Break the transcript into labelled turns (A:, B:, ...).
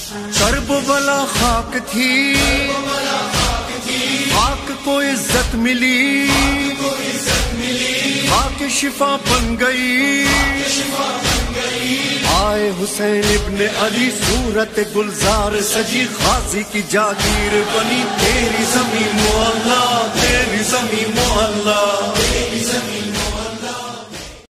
A: Karbala खाक थी, खाक को इज्जत मिली, खाक शिफा बन गई। आए हुसैन इब्ने अली सूरत गुलजार सजी, गाजी की जागीर बनी तेरी ज़मीं मोहल्ला, तेरी ज़मीं मोहल्ला।